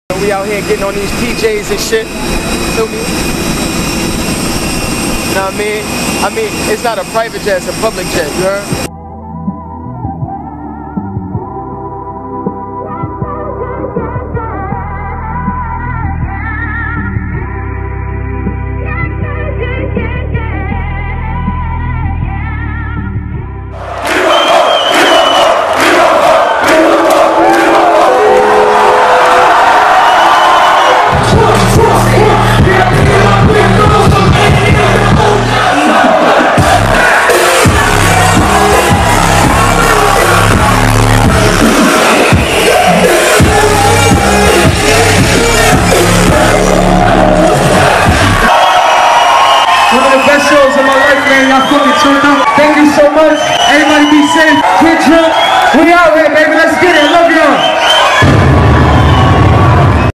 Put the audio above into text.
We out here getting on these PJs and shit. Feel me? You know what I mean? I mean, it's not a private jet, it's a public jet, you heard? Thank you so much. Everybody be safe. Get drunk. We out here, baby. Let's get it. Love y'all.